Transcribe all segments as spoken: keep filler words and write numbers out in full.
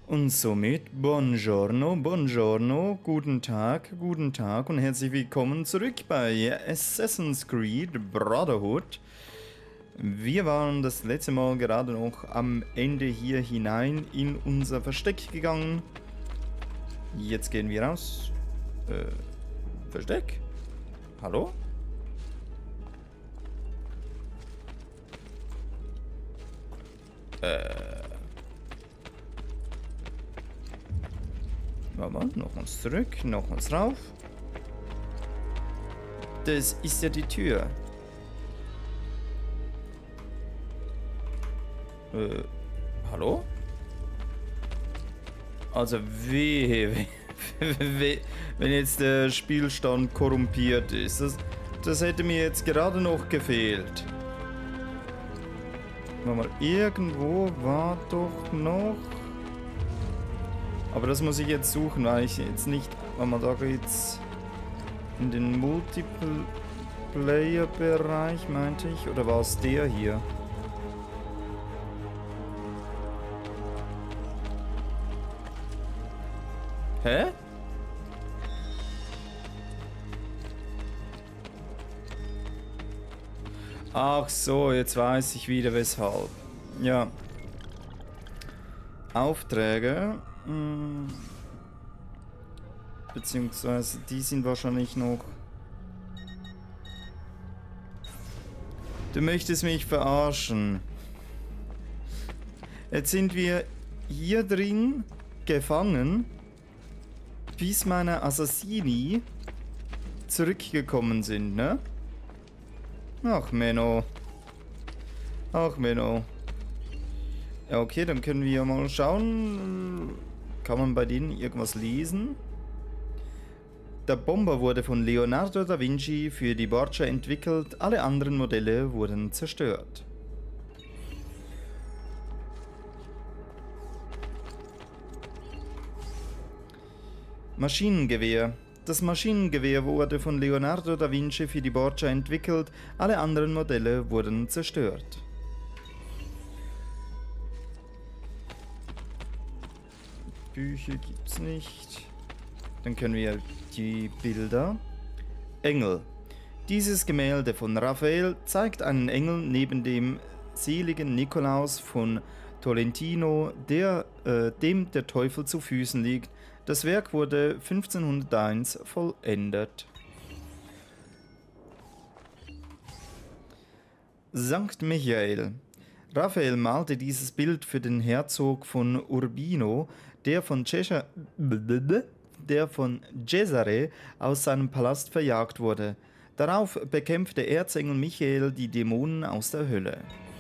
Und somit buongiorno, buongiorno, guten Tag, guten Tag und herzlich willkommen zurück bei Assassin's Creed Brotherhood. Wir waren das letzte Mal gerade noch am Ende hier hinein in unser Versteck gegangen. Jetzt gehen wir raus. Äh, Versteck? Hallo? Äh... Warte, nochmals zurück, nochmals rauf. Das ist ja die Tür. Äh, hallo? Also wehe, wehe, wehe, wenn jetzt der Spielstand korrumpiert ist. Das, das hätte mir jetzt gerade noch gefehlt. Warte mal, irgendwo war doch noch... Aber das muss ich jetzt suchen, weil ich jetzt nicht, wenn man da geht's in den Multiplayer-Bereich, meinte ich, oder war es der hier? Hä? Ach so, jetzt weiß ich wieder weshalb. Ja. Aufträge. Beziehungsweise die sind wahrscheinlich noch... Du möchtest mich verarschen. Jetzt sind wir hier drin gefangen, bis meine Assassini zurückgekommen sind, ne? Ach, Menno. Ach, Menno. Ja, okay, dann können wir mal schauen. Kann man bei denen irgendwas lesen? Der Bomber wurde von Leonardo da Vinci für die Borgia entwickelt, alle anderen Modelle wurden zerstört. Maschinengewehr. Das Maschinengewehr wurde von Leonardo da Vinci für die Borgia entwickelt, alle anderen Modelle wurden zerstört. Bücher gibt's nicht. Dann können wir die Bilder. Engel. Dieses Gemälde von Raphael zeigt einen Engel neben dem seligen Nikolaus von Tolentino, der, äh, dem der Teufel zu Füßen liegt. Das Werk wurde fünfzehnhunderteins vollendet. Sankt Michael. Raphael malte dieses Bild für den Herzog von Urbino, der von, Cesare, der von Cesare aus seinem Palast verjagt wurde. Darauf bekämpfte Erzengel Michael die Dämonen aus der Hölle.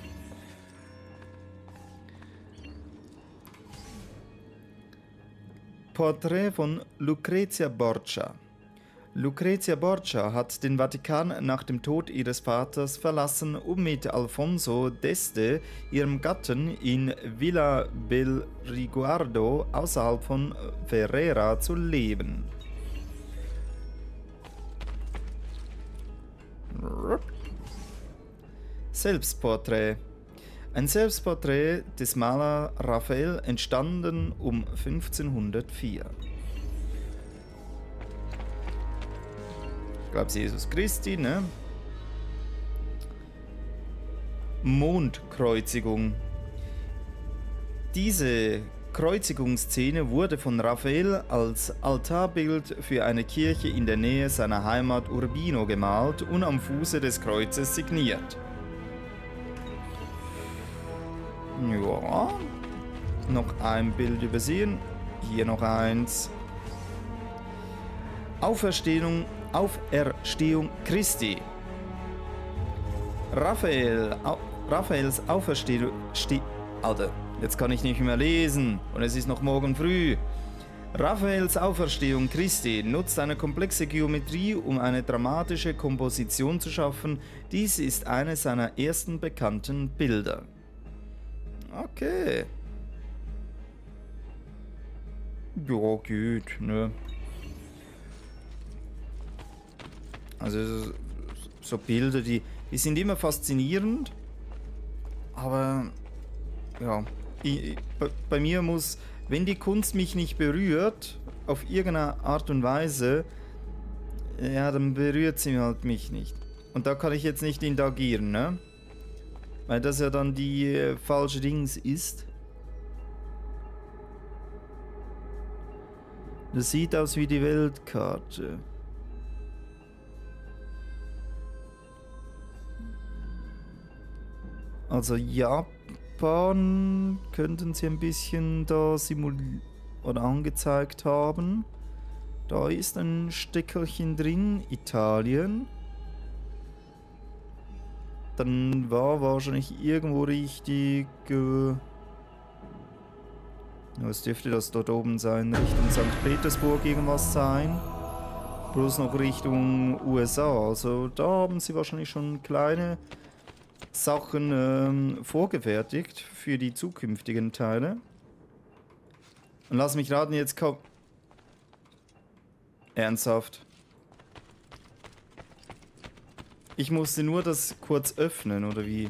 Porträt von Lucrezia Borgia. Lucrezia Borgia hat den Vatikan nach dem Tod ihres Vaters verlassen, um mit Alfonso d'Este, ihrem Gatten, in Villa Belriguardo außerhalb von Ferrera zu leben. Selbstporträt. Ein Selbstporträt des Maler Raphael, entstanden um fünfzehnhundertvier. Ich glaube, Jesus Christi, ne? Mondkreuzigung. Diese Kreuzigungsszene wurde von Raphael als Altarbild für eine Kirche in der Nähe seiner Heimat Urbino gemalt und am Fuße des Kreuzes signiert. Ja, noch ein Bild übersehen. Hier noch eins. Auferstehung, Auferstehung Christi. Raphael, Au, Raphaels Auferstehung... Ste, Alter, jetzt kann ich nicht mehr lesen und es ist noch morgen früh. Raphaels Auferstehung Christi nutzt eine komplexe Geometrie, um eine dramatische Komposition zu schaffen. Dies ist eines seiner ersten bekannten Bilder. Okay. Ja, gut, ne? Also so Bilder, die, die sind immer faszinierend, aber ja, ich, bei, bei mir muss Wenn die Kunst mich nicht berührt, auf irgendeine Art und Weise, ja, dann berührt sie halt mich nicht. Und da kann ich jetzt nicht interagieren, ne? Weil das ja dann die äh, falsche Dings ist. Das sieht aus wie die Weltkarte. Also Japan könnten sie ein bisschen da simulieren oder angezeigt haben. Da ist ein Steckerchen drin, Italien. Dann war wahrscheinlich irgendwo richtig... Äh Was dürfte das dort oben sein? Richtung Sankt Petersburg irgendwas sein. Bloß noch Richtung U S A. Also da haben sie wahrscheinlich schon kleine Sachen ähm, vorgefertigt für die zukünftigen Teile. Und lass mich raten, jetzt kommt... Ernsthaft. Ich musste nur das kurz öffnen, oder wie?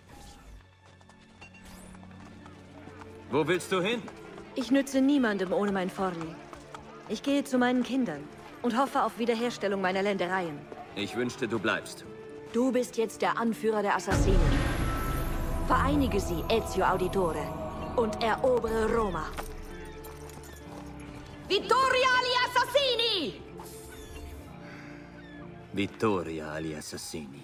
Wo willst du hin? Ich nütze niemandem ohne mein Forni. Ich gehe zu meinen Kindern und hoffe auf Wiederherstellung meiner Ländereien. Ich wünschte, du bleibst. Du bist jetzt der Anführer der Assassinen. Vereinige sie, Ezio Auditore, und erobere Roma. Vittoria agli Assassini! Vittoria agli Assassini.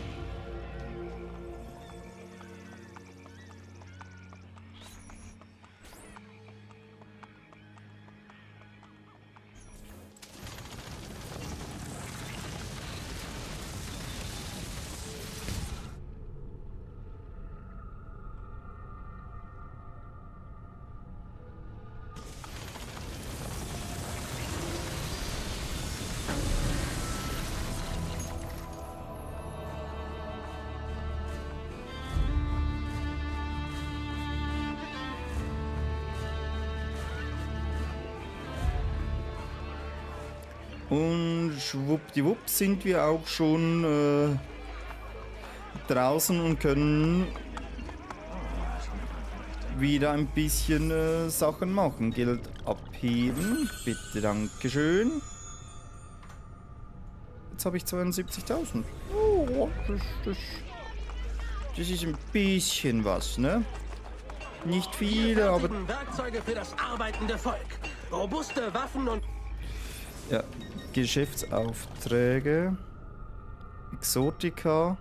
Und schwuppdiwupp sind wir auch schon äh, draußen und können wieder ein bisschen äh, Sachen machen. Geld abheben. Bitte, dankeschön. Jetzt habe ich zweiundsiebzigtausend. Oh, das, das, das ist ein bisschen was, ne? Nicht viele, aber... Werkzeuge für das arbeitende Volk. Robuste Waffen und... Ja, Geschäftsaufträge, Exotika,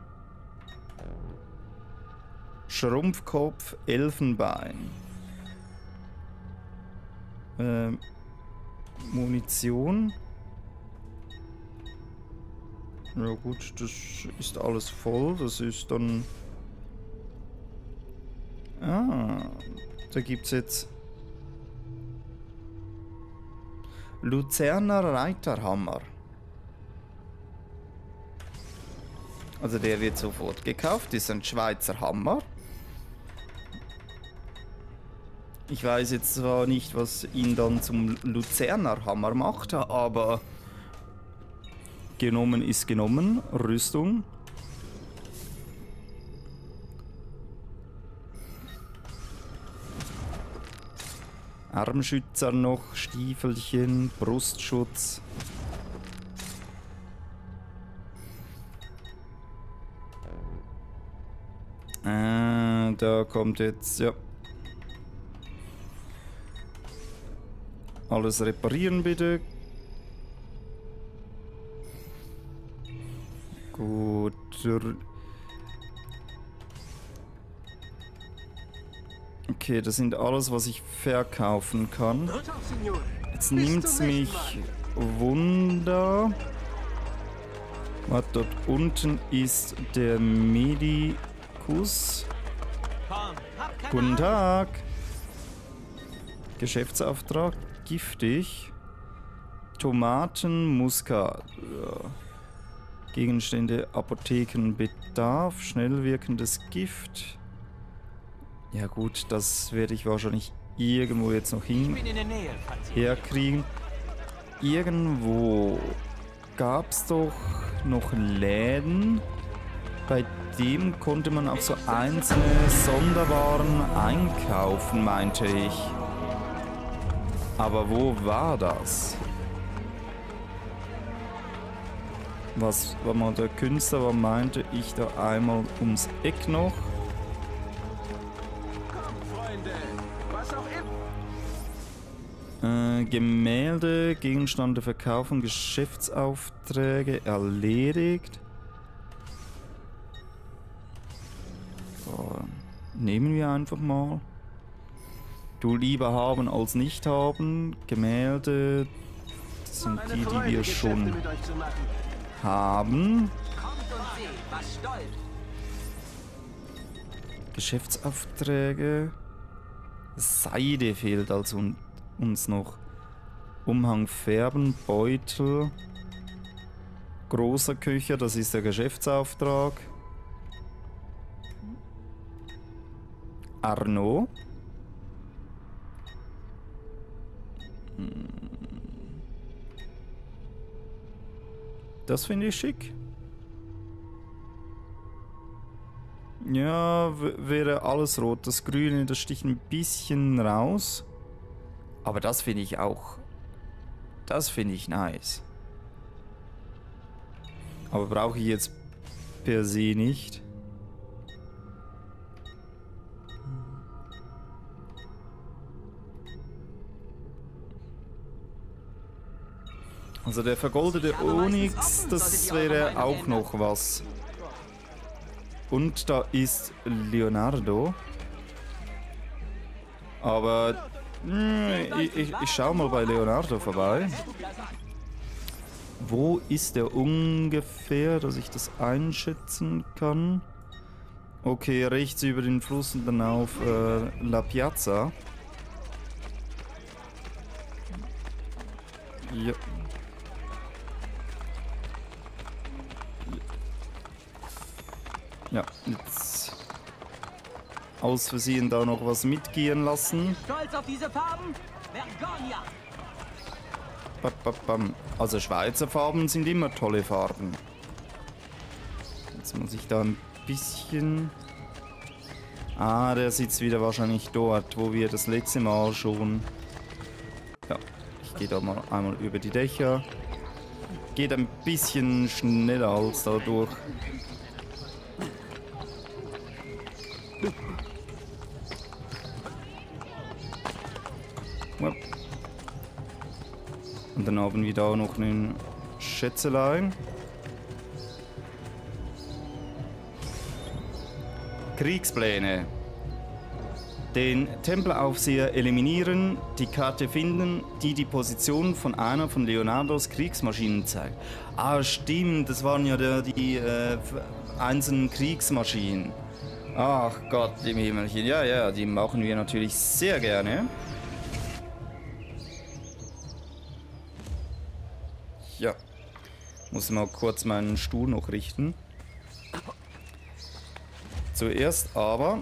Schrumpfkopf, Elfenbein, ähm, Munition. Ja gut, das ist alles voll, das ist dann... Ah, da gibt's jetzt... Luzerner Reiterhammer. Also der wird sofort gekauft. Ist ein Schweizer Hammer. Ich weiß jetzt zwar nicht, was ihn dann zum Luzerner Hammer macht, aber genommen ist genommen. Rüstung. Armschützer noch, Stiefelchen, Brustschutz. Äh, da kommt jetzt, ja. Alles reparieren bitte. Gut. Okay, das sind alles, was ich verkaufen kann. Jetzt nimmt's mich Wunder. Warte, dort unten ist der Medikus. Guten Tag. Geschäftsauftrag, giftig. Tomaten, Muskat. Ja. Gegenstände, Apothekenbedarf, schnell wirkendes Gift. Ja gut, das werde ich wahrscheinlich irgendwo jetzt noch hin herkriegen. Irgendwo gab es doch noch Läden, bei dem konnte man auch so einzelne Sonderwaren einkaufen, meinte ich. Aber wo war das? Was war mal der Künstler, war meinte ich da einmal ums Eck noch? Äh, Gemälde, Gegenstände verkaufen, Geschäftsaufträge erledigt. So, nehmen wir einfach mal. Du lieber haben als nicht haben. Gemälde, das sind die, die wir schon haben. Geschäftsaufträge. Seide fehlt also uns noch. Umhang färben, Beutel. Großer Köcher, das ist der Geschäftsauftrag. Arno. Das finde ich schick. Ja, wäre alles rot. Das Grüne, das sticht ein bisschen raus. Aber das finde ich auch... Das finde ich nice. Aber brauche ich jetzt per se nicht. Also der vergoldete Onyx, das wäre auch noch was. Und da ist Leonardo. Aber mh, ich, ich, ich schaue mal bei Leonardo vorbei. Wo ist der ungefähr, dass ich das einschätzen kann? Okay, rechts über den Fluss und dann auf äh, La Piazza. Ja. Ja, jetzt aus Versehen da noch was mitgehen lassen. Stolz auf diese Farben? Vergonia! Bam, bam, bam. Also Schweizer Farben sind immer tolle Farben. Jetzt muss ich da ein bisschen... Ah, der sitzt wieder wahrscheinlich dort, wo wir das letzte Mal schon... Ja, ich gehe da mal einmal über die Dächer. Geht ein bisschen schneller als da durch. Und dann haben wir da noch einen Schätzelein. Kriegspläne. Den Tempelaufseher eliminieren, die Karte finden, die die Position von einer von Leonardos Kriegsmaschinen zeigt. Ah, stimmt, das waren ja der, die äh, einzelnen Kriegsmaschinen. Ach Gott im Himmelchen. Ja, ja, die machen wir natürlich sehr gerne. Ja, muss mal kurz meinen Stuhl noch richten. Zuerst aber...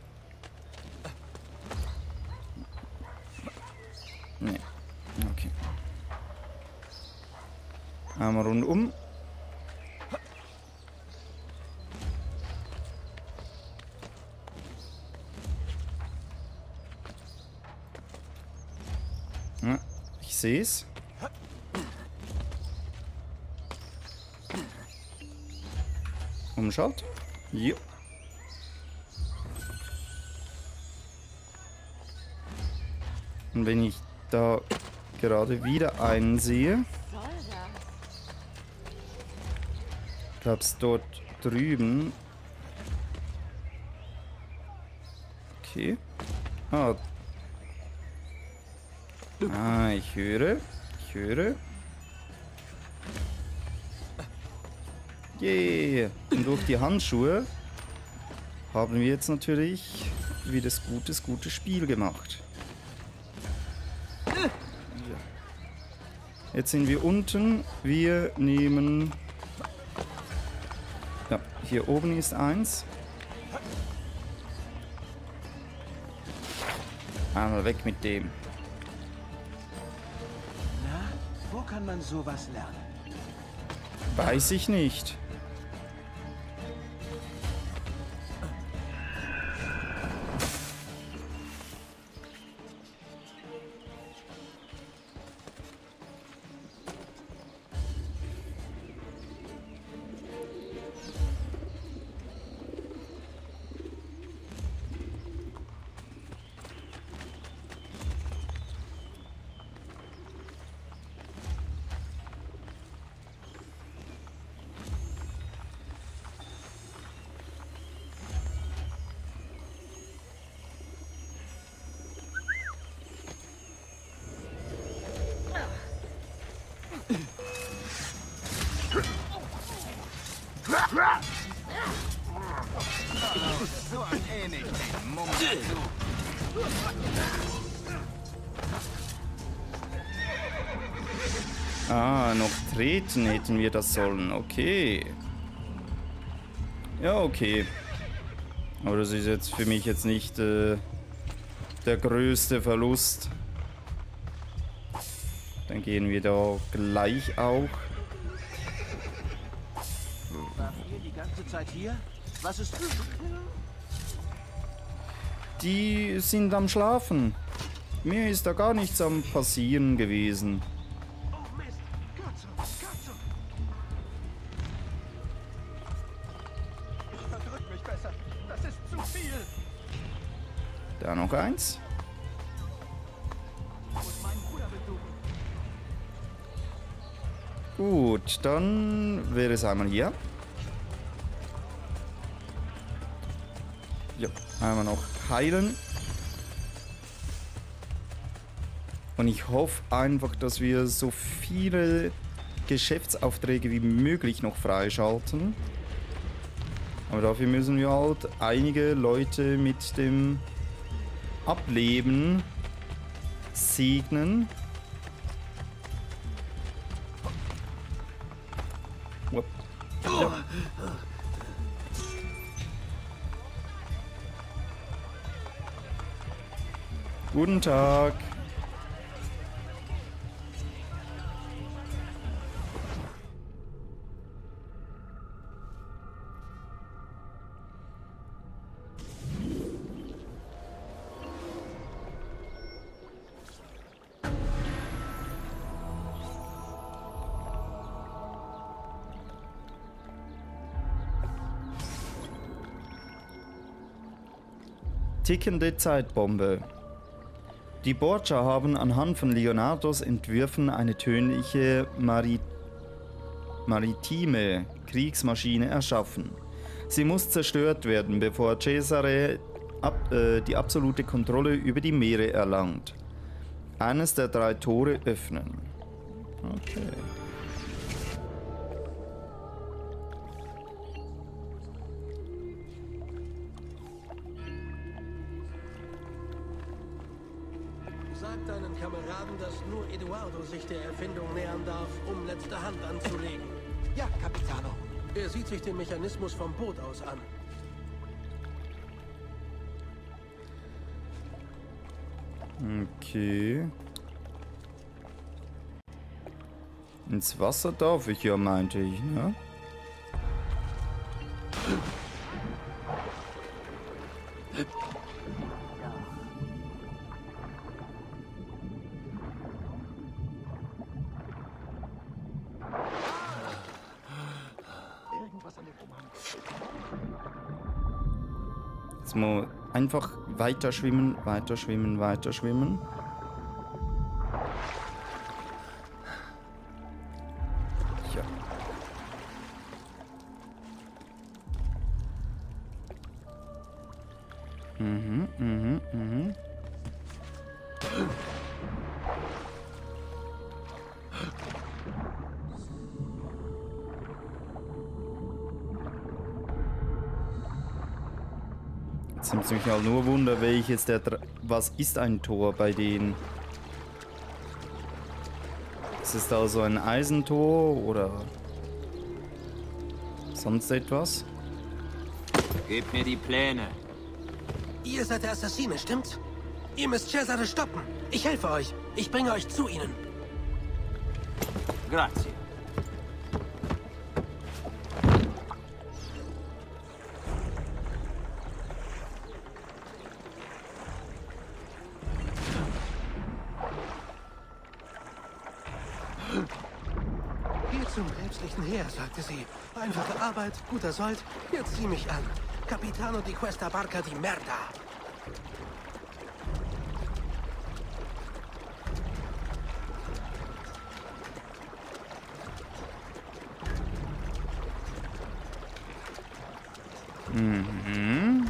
Nee, okay. Einmal rundum. Ja, ich sehe es. Umschaut. Jo. Und wenn ich da gerade wieder einen sehe, ich glaube es dort drüben. Okay. Ah. Ah, ich höre. Ich höre. Yeah. Und durch die Handschuhe haben wir jetzt natürlich wieder das gutes, gutes Spiel gemacht. Ja. Jetzt sind wir unten. Wir nehmen... Ja, hier oben ist eins. Einmal weg mit dem. Na, wo kann man sowas lernen? Weiß ich nicht. Ah, noch treten hätten wir das sollen. Okay. Ja, okay. Aber das ist jetzt für mich jetzt nicht äh, der größte Verlust. Dann gehen wir da gleich auch. Waren ihr die ganze Zeit hier? Was ist... Die sind am Schlafen. Mir ist da gar nichts am Passieren gewesen. Oh Mist! Katze! Katze! Ich verdrück mich besser. Das ist zu viel. Da noch eins. Und mein Bruder besuchen. Gut, dann wäre es einmal hier. Ja, einmal noch heilen. Und ich hoffe einfach, dass wir so viele Geschäftsaufträge wie möglich noch freischalten. Aber dafür müssen wir halt einige Leute mit dem Ableben segnen. Upp. Ja. Guten Tag. Tickende Zeitbombe. Die Borgia haben anhand von Leonardos Entwürfen eine tödliche Mari maritime Kriegsmaschine erschaffen. Sie muss zerstört werden, bevor Cesare ab, äh, die absolute Kontrolle über die Meere erlangt. Eines der drei Tore öffnen. Okay. Sag deinen Kameraden, dass nur Eduardo sich der Erfindung nähern darf, um letzte Hand anzulegen. Ja, Capitano. Er sieht sich den Mechanismus vom Boot aus an. Okay. Ins Wasser darf ich ja, meinte ich, ne? Jetzt mal einfach weiter schwimmen, weiter schwimmen, weiter schwimmen. Ja. Mhm, mhm, mhm. Jetzt nimmt es mich halt nur Wunder, welches der... Dr Was ist ein Tor bei denen? Ist es da so ein Eisentor oder sonst etwas? Gib mir die Pläne. Ihr seid der Assassine, stimmt's? Ihr müsst Cesare stoppen. Ich helfe euch. Ich bringe euch zu ihnen. Grazie. Geh zum päpstlichen Heer, sagte sie. Einfache Arbeit, guter Sold. Jetzt sieh mich an. Capitano di questa barca di merda. Mhm.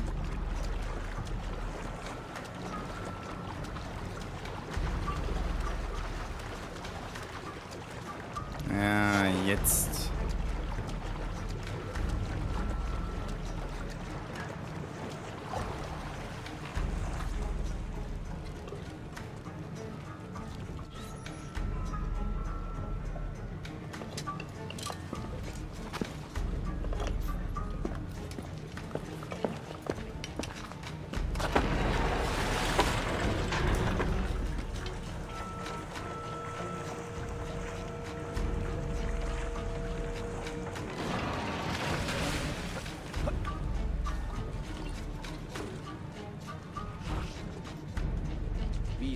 Ja, jetzt.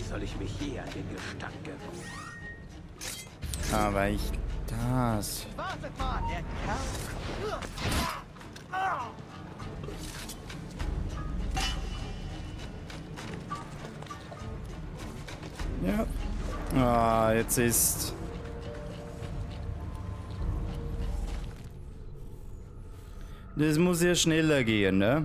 soll ich mich je an den Gestank gewöhnen? Aber ich das. Wartet mal, der Kerl. Ja. Ah, jetzt ist... Das muss ja schneller gehen, ne?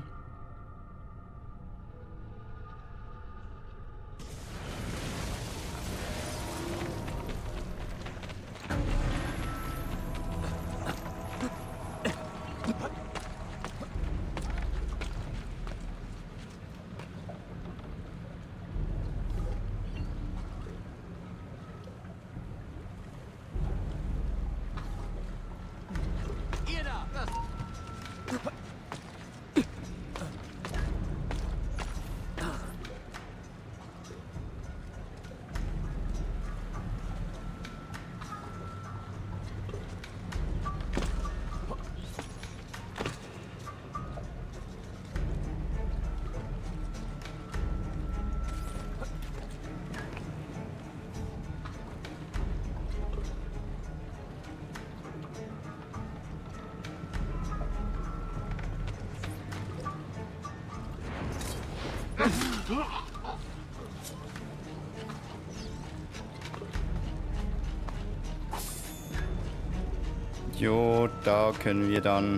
Jo, da können wir dann...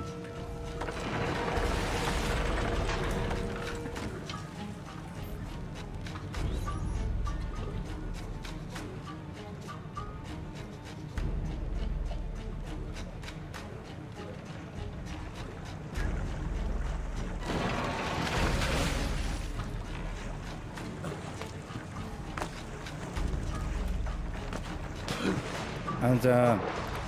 Alter...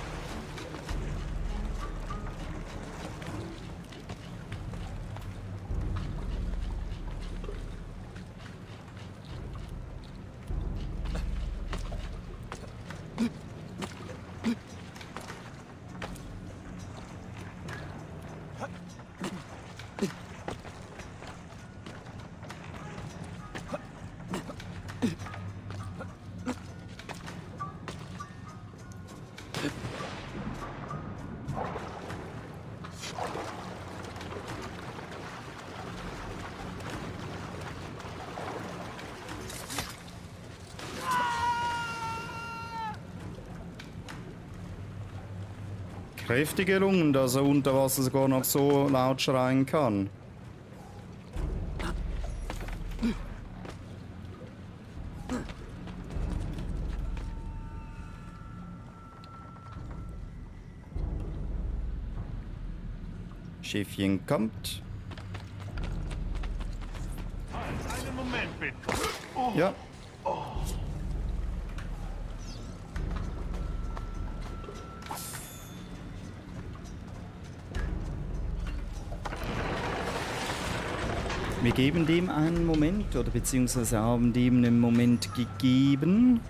Kräftige Lungen, dass er unter Wasser sogar noch so laut schreien kann. Schiffchen kommt. Einen Moment bitte. Oh. Ja. Wir geben dem einen Moment, oder beziehungsweise haben dem einen Moment gegeben.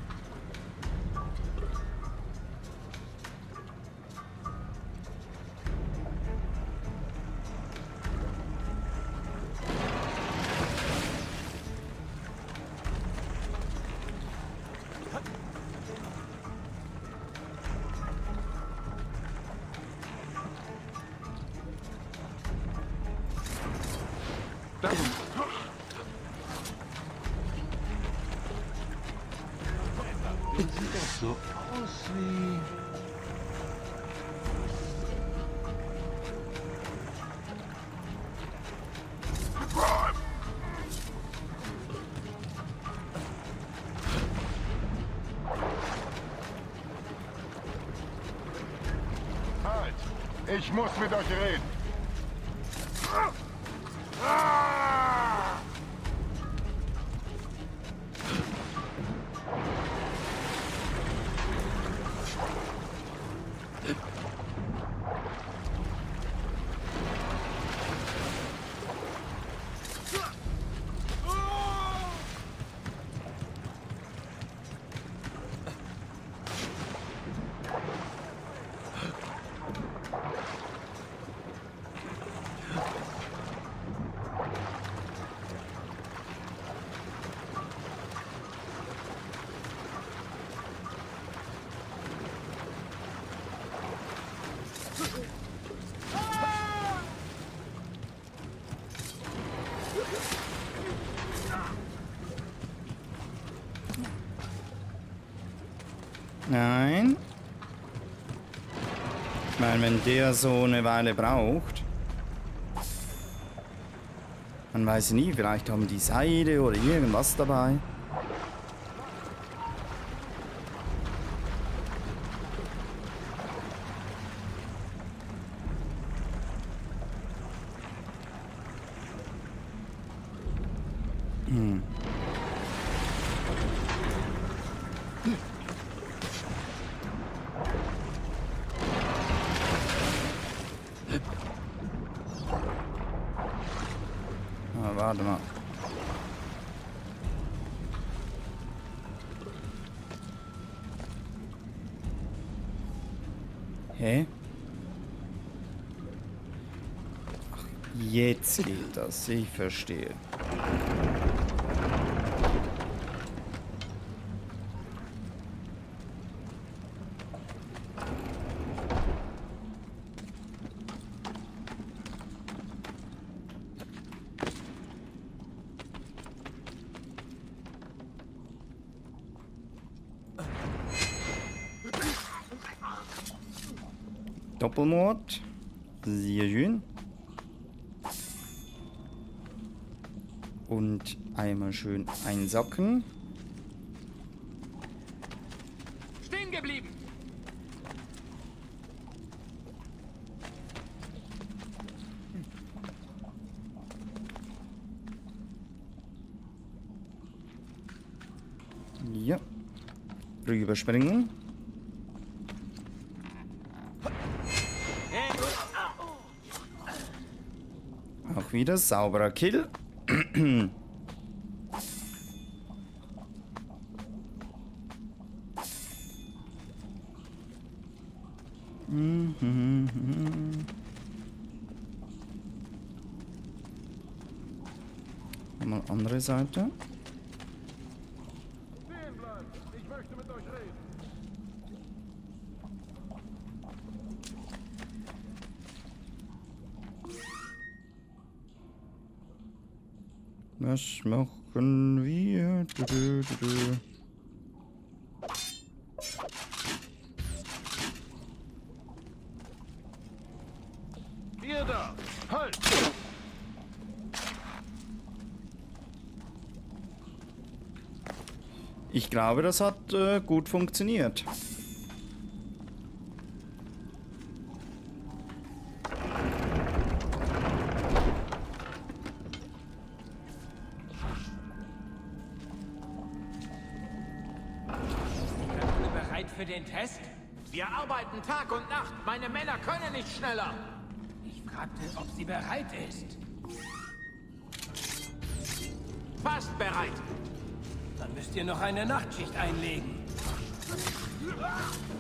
Sieht das so aus wie... Halt! Ich muss mit euch reden. Nein. Ich meine, wenn der so eine Weile braucht. Man weiß nie, vielleicht haben die Seile oder irgendwas dabei. Hm. Ah, warte mal. Hä? Ach, jetzt geht das. Ich verstehe. Doppelmord. Sehr schön. Und einmal schön einsacken. Stehen geblieben! Ja. Rüberspringen. Auch wieder sauberer Kill. Mal andere Seite. Stehen bleiben. Ich möchte mit euch reden. Was machen wir? Du, du, du, du. Ihr da! Halt! Ich glaube, das hat äh, gut funktioniert. Für den Test? Wir arbeiten Tag und Nacht. Meine Männer können nicht schneller. Ich fragte, ob sie bereit ist. Fast bereit. Dann müsst ihr noch eine Nachtschicht einlegen.